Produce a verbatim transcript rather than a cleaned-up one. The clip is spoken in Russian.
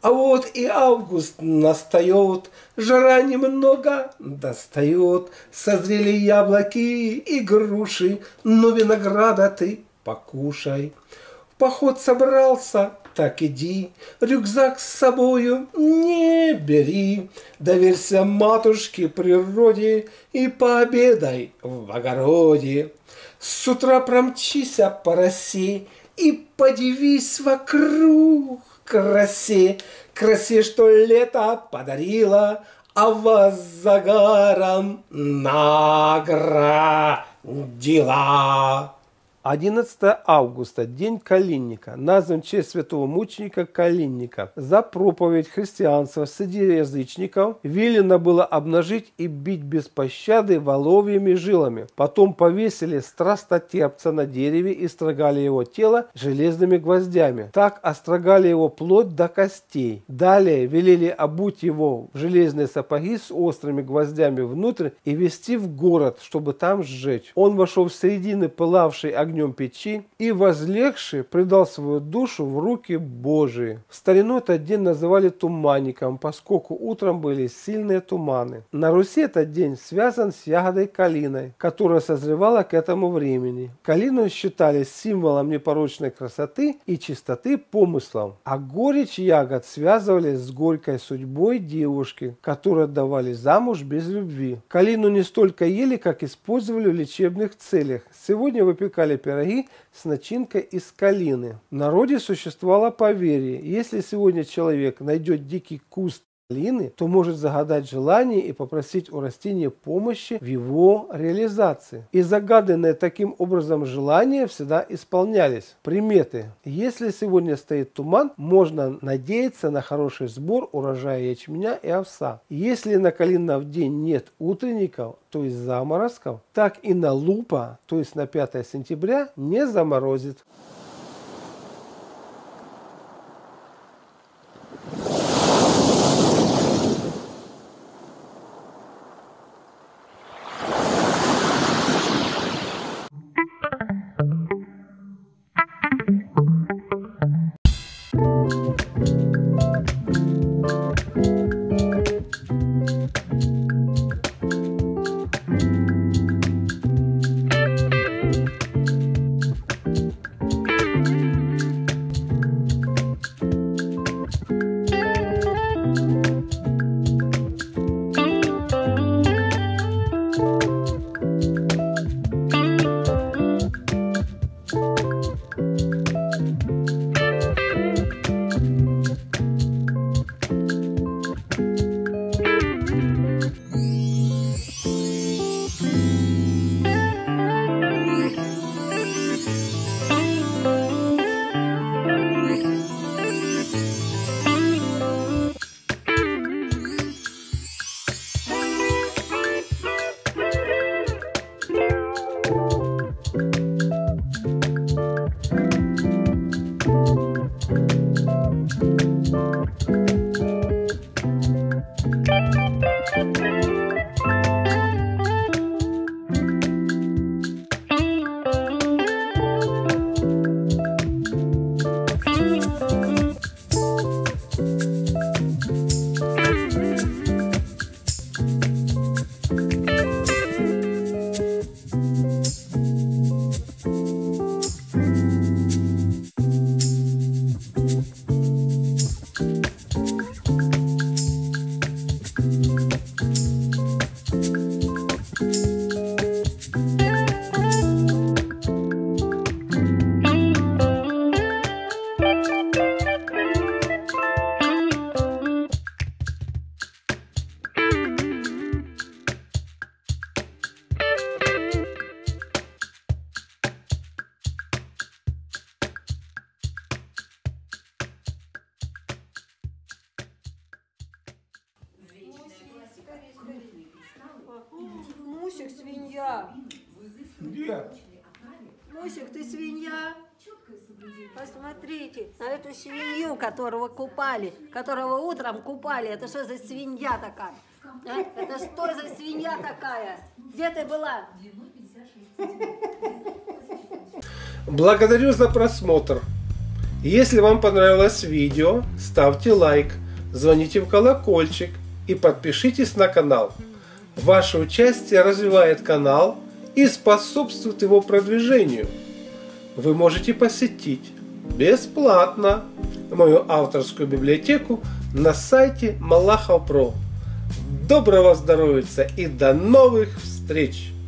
А вот и август настает, жара немного достает, созрели яблоки и груши, но винограда ты покушай. В поход собрался, так иди, рюкзак с собою не бери, доверься матушке природе и пообедай в огороде. С утра промчися по росе и подивись вокруг красе, красе, что лето подарило, а вас загаром наградила. одиннадцатое августа, день Калинника, назван в честь святого мученика Калинника. За проповедь христианства среди язычников велено было обнажить и бить без пощады воловьими жилами. Потом повесили страстотерпца на дереве и строгали его тело железными гвоздями. Так острогали его плоть до костей. Далее велели обуть его в железные сапоги с острыми гвоздями внутрь и вести в город, чтобы там сжечь. Он вошел в середины пылавшей огнем печи и, возлегший, предал свою душу в руки Божии. В старину этот день называли туманником, поскольку утром были сильные туманы. На Руси этот день связан с ягодой калиной, которая созревала к этому времени. Калину считали символом непорочной красоты и чистоты помыслов, а горечь ягод связывали с горькой судьбой девушки, которую отдавали замуж без любви. Калину не столько ели, как использовали в лечебных целях. Сегодня выпекали пироги с начинкой из калины. В народе существовало поверье: если сегодня человек найдет дикий куст калины, то может загадать желание и попросить у растения помощи в его реализации. И загаданные таким образом желания всегда исполнялись. Приметы: если сегодня стоит туман, можно надеяться на хороший сбор урожая ячменя и овса. Если на калинов день нет утренников, то есть заморозков, так и на лупа, то есть на пятое сентября, не заморозит. Мусик, свинья. Где? Мусик, ты свинья? Посмотрите на эту свинью, которого купали, которого утром купали. Это что за свинья такая? А? Это что за свинья такая? Где ты была? Благодарю за просмотр. Если вам понравилось видео, ставьте лайк, звоните в колокольчик и подпишитесь на канал. Ваше участие развивает канал и способствует его продвижению. Вы можете посетить бесплатно мою авторскую библиотеку на сайте Малахов точка про. Доброго здоровья и до новых встреч!